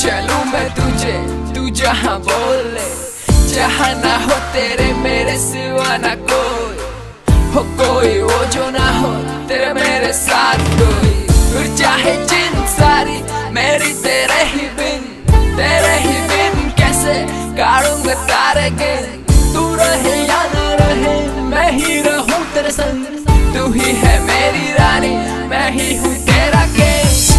चलूं मैं तुझे, तू जहाँ बोले, जहाँ ना हो तेरे मेरे सिवा ना कोई हो, कोई वो जो ना हो तेरे मेरे साथ कोई। फिर चाहे जिन सारी मेरी तेरे ही बिन कैसे काटूंगा तारे गिन। तू रहे या ना रहे मैं ही रहूं तेरे संग, तू ही है मेरी रानी मैं ही हूँ तेरा किंग।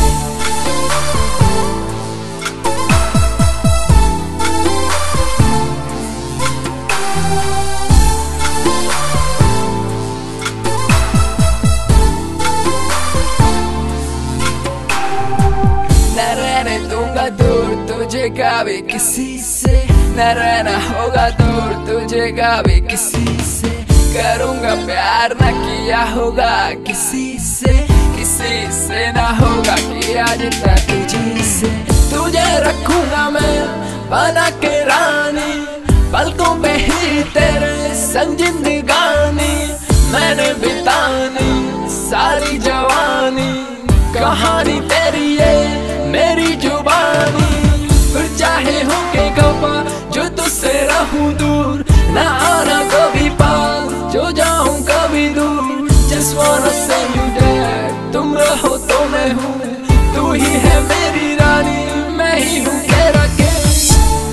दूर तुझे कभी किसी से, न रहना होगा दूर तुझे कभी किसी से। करूँगा प्यार न किया होगा किसी से ना होगा किया जितना तुझे से। तुझे रखूंगा मैं बना के रानी, पलकों पे ही तेरे संग जिंदगानी मैंने बितानी सारी जवानी। कहानी तेरी ये मेरी जुबानी, फिर चाहे हो के खफा जो तुझसे रहूं दूर, ना आना कभी पास जो जाऊं कभी दूर। Just wanna say you there, तुम रहो तो मैं हूँ, तू ही है मेरी रानी मैं ही हूँ तेरा किंग।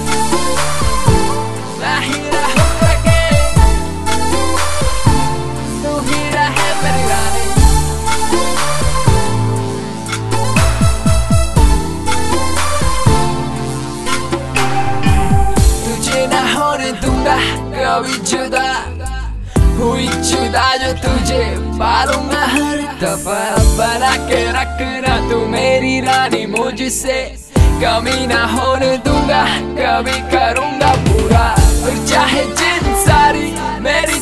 मैं ही रहूं तेरा किंग, तू ही रहे मेरी रानी। दूंगा कभी जुदा, हुई जुदा जो तुझे पालूंगा हर दफा। बना के रखना तू मेरी रानी मुझसे, कमी ना होने दूंगा कभी करूंगा पूरा। फिर चाहे जिन सारी मेरी